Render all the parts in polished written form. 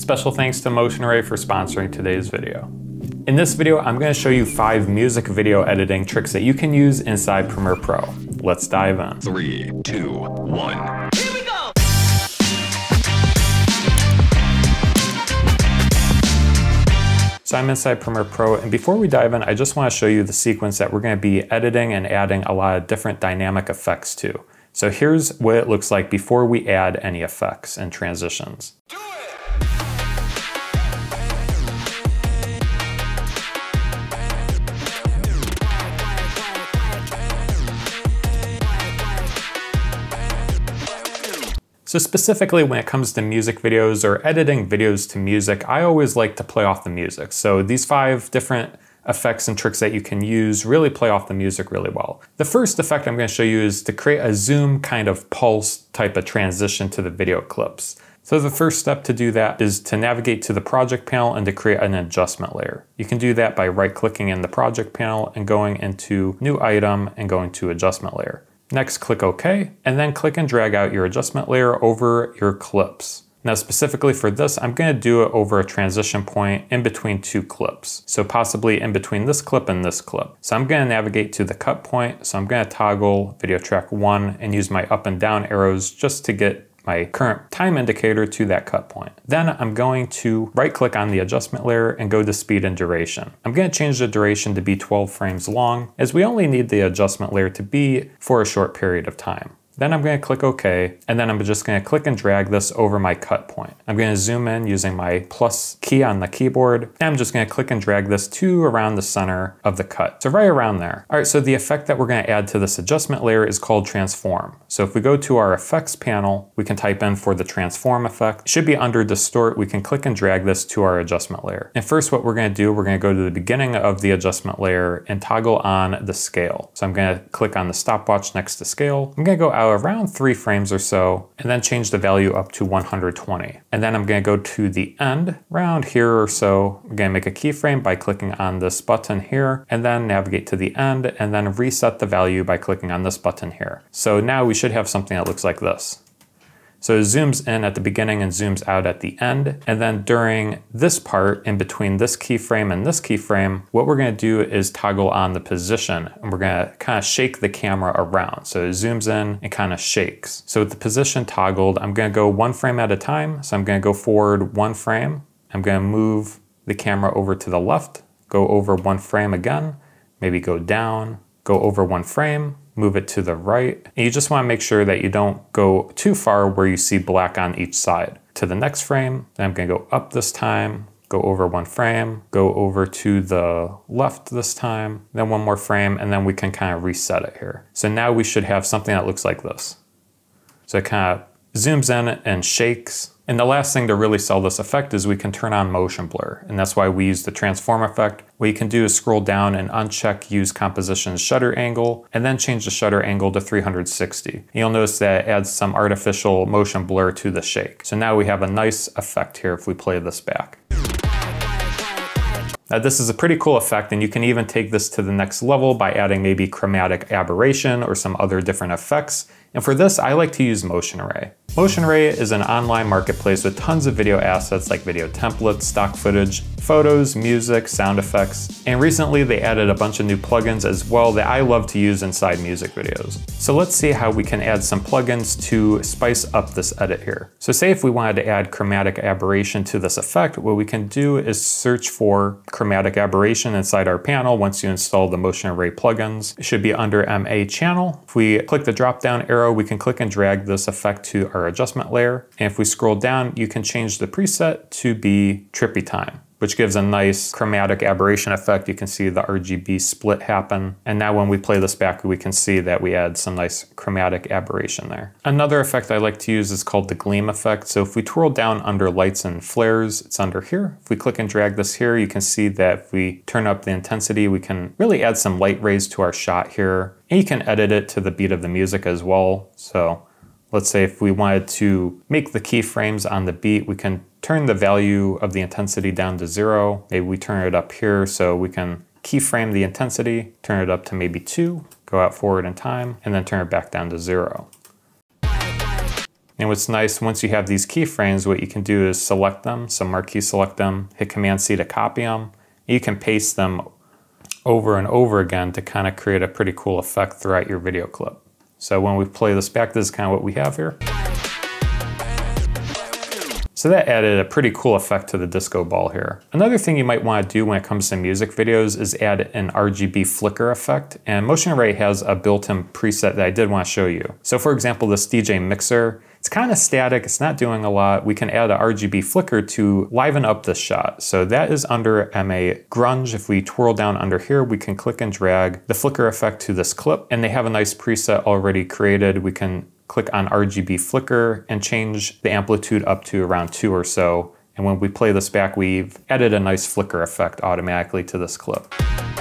Special thanks to Motion Array for sponsoring today's video. In this video, I'm going to show you 5 music video editing tricks that you can use inside Premiere Pro. Let's dive in. 3, 2, 1. Here we go! So I'm inside Premiere Pro, and before we dive in, I just want to show you the sequence that we're going to be editing and adding a lot of different dynamic effects to. So here's what it looks like before we add any effects and transitions. So specifically when it comes to music videos or editing videos to music, I always like to play off the music. So these 5 different effects and tricks that you can use really play off the music really well. The first effect I'm going to show you is to create a zoom kind of pulse type of transition to the video clips. So the first step to do that is to navigate to the project panel and to create an adjustment layer. You can do that by right-clicking in the project panel and going into New Item and going to Adjustment Layer. Next, click OK, and then click and drag out your adjustment layer over your clips. Now specifically for this, I'm going to do it over a transition point in between 2 clips. So possibly in between this clip and this clip. So I'm going to navigate to the cut point. So I'm going to toggle video track 1 and use my up and down arrows just to get my current time indicator to that cut point. Then I'm going to right click on the adjustment layer and go to speed and duration. I'm going to change the duration to be 12 frames long, as we only need the adjustment layer to be for a short period of time. Then I'm going to click OK, and then I'm just going to click and drag this over my cut point. I'm going to zoom in using my plus key on the keyboard, and I'm just going to click and drag this to around the center of the cut. So right around there. All right, so the effect that we're going to add to this adjustment layer is called transform. So if we go to our effects panel, we can type in for the transform effect. It should be under distort. We can click and drag this to our adjustment layer. And first what we're going to do, we're going to go to the beginning of the adjustment layer and toggle on the scale. So I'm going to click on the stopwatch next to scale. I'm going to go out around 3 frames or so, and then change the value up to 120. And then I'm going to go to the end, around here or so. I'm going to make a keyframe by clicking on this button here, and then navigate to the end, and then reset the value by clicking on this button here. So now we should have something that looks like this. So it zooms in at the beginning and zooms out at the end. And then during this part, in between this keyframe and this keyframe, what we're going to do is toggle on the position, and we're going to kind of shake the camera around. So it zooms in and kind of shakes. So with the position toggled, I'm going to go 1 frame at a time. So I'm going to go forward 1 frame. I'm going to move the camera over to the left, go over 1 frame again, maybe go down, go over 1 frame, move it to the right. And you just want to make sure that you don't go too far where you see black on each side. To the next frame, then I'm going to go up this time, go over 1 frame, go over to the left this time, then 1 more frame, and then we can kind of reset it here. So now we should have something that looks like this. So it kind of zooms in and shakes. And the last thing to really sell this effect is we can turn on motion blur, and that's why we use the transform effect. What you can do is scroll down and uncheck use composition shutter angle, and then change the shutter angle to 360. And you'll notice that it adds some artificial motion blur to the shake. So now we have a nice effect here if we play this back. Now this is a pretty cool effect, and you can even take this to the next level by adding maybe chromatic aberration or some other different effects. And for this, I like to use Motion Array. Motion Array is an online marketplace with tons of video assets like video templates, stock footage, photos, music, sound effects, and recently they added a bunch of new plugins as well that I love to use inside music videos. So let's see how we can add some plugins to spice up this edit here. So say if we wanted to add chromatic aberration to this effect, what we can do is search for chromatic aberration inside our panel. Once you install the Motion Array plugins, it should be under MA channel. If we click the drop down arrow, we can click and drag this effect to our adjustment layer. And if we scroll down, you can change the preset to be trippy time, which gives a nice chromatic aberration effect. You can see the RGB split happen. And now when we play this back, we can see that we add some nice chromatic aberration there. Another effect I like to use is called the gleam effect. So if we twirl down under lights and flares, it's under here. If we click and drag this here, you can see that if we turn up the intensity, we can really add some light rays to our shot here. And you can edit it to the beat of the music as well. So let's say if we wanted to make the keyframes on the beat, we can turn the value of the intensity down to 0. Maybe we turn it up here so we can keyframe the intensity, turn it up to maybe 2, go out forward in time, and then turn it back down to 0. And what's nice, once you have these keyframes, what you can do is select them. So marquee select them, hit Command C to copy them. You can paste them over and over again to kind of create a pretty cool effect throughout your video clip. So when we play this back, this is kind of what we have here. So that added a pretty cool effect to the disco ball here. Another thing you might want to do when it comes to music videos is add an RGB flicker effect. And Motion Array has a built-in preset that I did want to show you. So for example, this DJ mixer, it's kind of static, it's not doing a lot. We can add a RGB flicker to liven up this shot. So that is under MA Grunge. If we twirl down under here, we can click and drag the flicker effect to this clip. And they have a nice preset already created. We can click on RGB flicker and change the amplitude up to around 2 or so. And when we play this back, we've added a nice flicker effect automatically to this clip.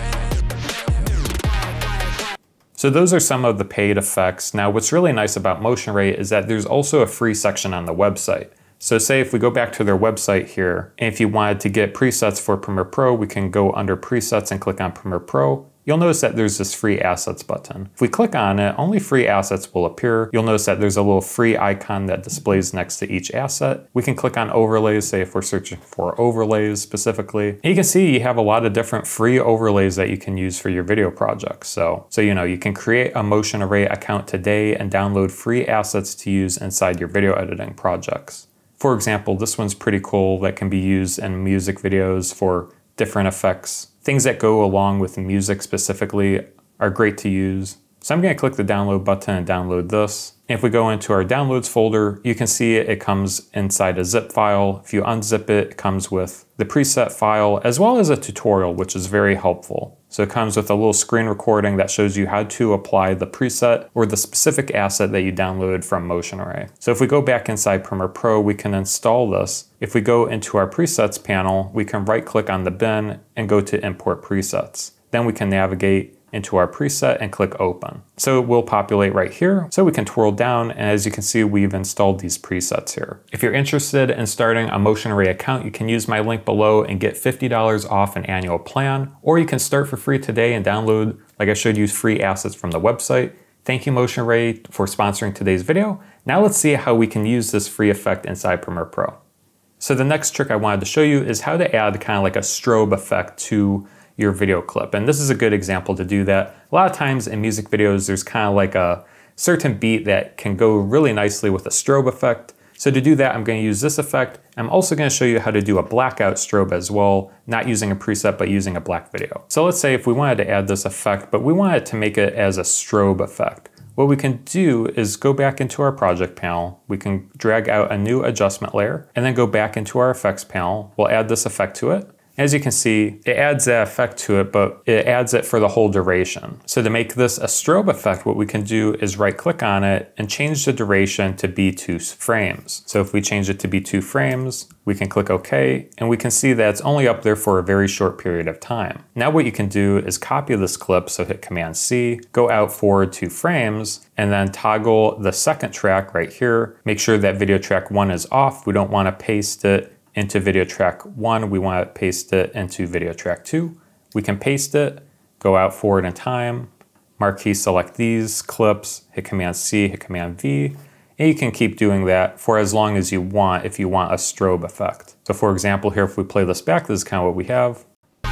So those are some of the paid effects. Now, what's really nice about Motion Array is that there's also a free section on the website. So say if we go back to their website here, and if you wanted to get presets for Premiere Pro, we can go under presets and click on Premiere Pro. You'll notice that there's this free assets button. If we click on it, only free assets will appear. You'll notice that there's a little free icon that displays next to each asset. We can click on overlays, say if we're searching for overlays specifically. And you can see you have a lot of different free overlays that you can use for your video projects. So you know, you can create a Motion Array account today and download free assets to use inside your video editing projects. For example, this one's pretty cool that can be used in music videos for different effects. Things that go along with music specifically are great to use. So I'm going to click the download button and download this. If we go into our downloads folder, you can see it comes inside a zip file. If you unzip it, it comes with the preset file as well as a tutorial, which is very helpful. So it comes with a little screen recording that shows you how to apply the preset or the specific asset that you downloaded from Motion Array. So if we go back inside Premiere Pro, we can install this. If we go into our presets panel, we can right click on the bin and go to import presets. Then we can navigate into our preset and click open. So it will populate right here. So we can twirl down, and as you can see, we've installed these presets here. If you're interested in starting a Motion Array account, you can use my link below and get $50 off an annual plan, or you can start for free today and download, like I showed you, free assets from the website. Thank you, Motion Array, for sponsoring today's video. Now let's see how we can use this free effect inside Premiere Pro. So the next trick I wanted to show you is how to add kind of like a strobe effect to your video clip. And this is a good example to do that. A lot of times in music videos, there's kind of like a certain beat that can go really nicely with a strobe effect. So to do that, I'm going to use this effect. I'm also going to show you how to do a blackout strobe as well, not using a preset, but using a black video. So let's say if we wanted to add this effect, but we wanted to make it as a strobe effect. What we can do is go back into our project panel. We can drag out a new adjustment layer and then go back into our effects panel. We'll add this effect to it. As you can see, it adds that effect to it, but it adds it for the whole duration. So to make this a strobe effect, what we can do is right click on it and change the duration to be 2 frames. So if we change it to be 2 frames, we can click OK, and we can see that it's only up there for a very short period of time. Now what you can do is copy this clip, so hit Command C, go out forward 2 frames, and then toggle the second track right here. Make sure that video track 1 is off. We don't want to paste it into video track 1, we want to paste it into video track 2. We can paste it, go out forward in time, marquee select these clips, hit Command C, hit Command V, and you can keep doing that for as long as you want if you want a strobe effect. So for example here, if we play this back, this is kind of what we have.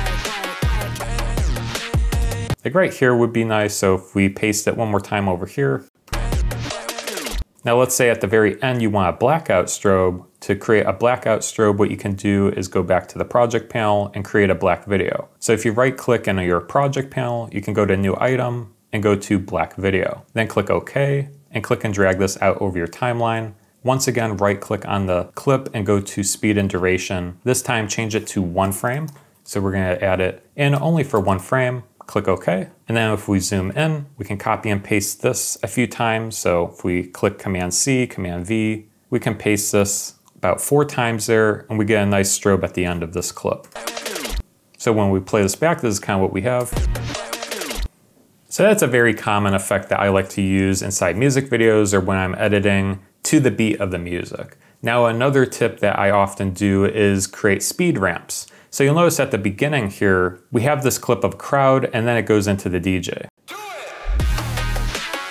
Like right here would be nice, so if we paste it one more time over here. Now let's say at the very end you want a blackout strobe. To create a blackout strobe, what you can do is go back to the project panel and create a black video. So if you right click in your project panel, you can go to new item and go to black video. Then click OK and click and drag this out over your timeline. Once again, right click on the clip and go to speed and duration. This time change it to 1 frame. So we're going to add it in only for 1 frame. Click OK. And then if we zoom in, we can copy and paste this a few times. So if we click Command C, Command V, we can paste this about 4 times there, and we get a nice strobe at the end of this clip. So when we play this back, this is kind of what we have. So that's a very common effect that I like to use inside music videos or when I'm editing to the beat of the music. Now another tip that I often do is create speed ramps. So you'll notice at the beginning here, we have this clip of crowd and then it goes into the DJ.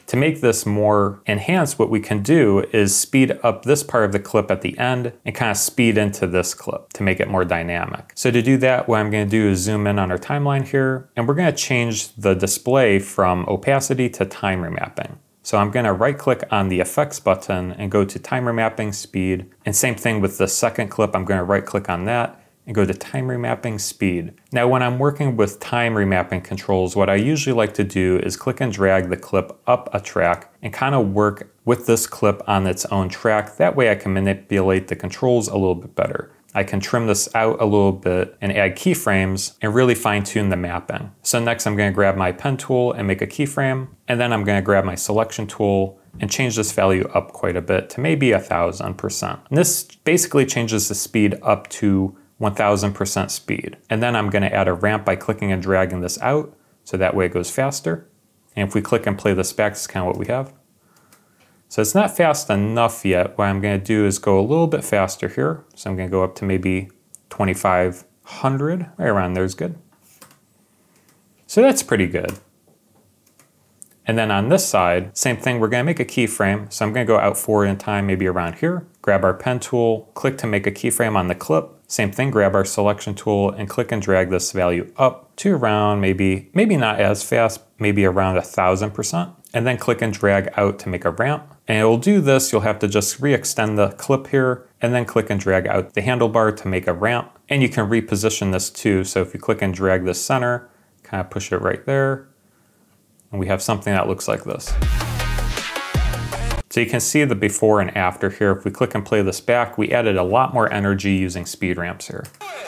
To make this more enhanced, what we can do is speed up this part of the clip at the end and kind of speed into this clip to make it more dynamic. So to do that, what I'm going to do is zoom in on our timeline here, and we're going to change the display from opacity to time remapping. So I'm going to right click on the effects button and go to time remapping speed. And same thing with the second clip, I'm going to right click on that and go to time remapping speed. Now when I'm working with time remapping controls, what I usually like to do is click and drag the clip up a track and kind of work with this clip on its own track. That way I can manipulate the controls a little bit better. I can trim this out a little bit and add keyframes and really fine tune the mapping. So next I'm going to grab my pen tool and make a keyframe, and then I'm going to grab my selection tool and change this value up quite a bit to maybe 1000%. And this basically changes the speed up to 1000% speed. And then I'm going to add a ramp by clicking and dragging this out, so that way it goes faster. And if we click and play this back, this is kind of what we have. So it's not fast enough yet. What I'm going to do is go a little bit faster here. So I'm going to go up to maybe 2500, right around there is good. So that's pretty good. And then on this side, same thing, we're going to make a keyframe. So I'm going to go out forward in time, maybe around here. Grab our pen tool, click to make a keyframe on the clip. Same thing, grab our selection tool and click and drag this value up to around maybe not as fast, maybe around 1000%. And then click and drag out to make a ramp. And it will do this, you'll have to just re-extend the clip here and then click and drag out the handlebar to make a ramp. And you can reposition this too. So if you click and drag this center, kind of push it right there, and we have something that looks like this. So you can see the before and after here. If we click and play this back, we added a lot more energy using speed ramps here.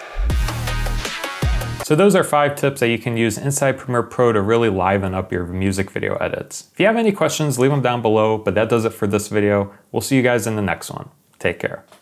So those are 5 tips that you can use inside Premiere Pro to really liven up your music video edits. If you have any questions, leave them down below, but that does it for this video. We'll see you guys in the next one. Take care.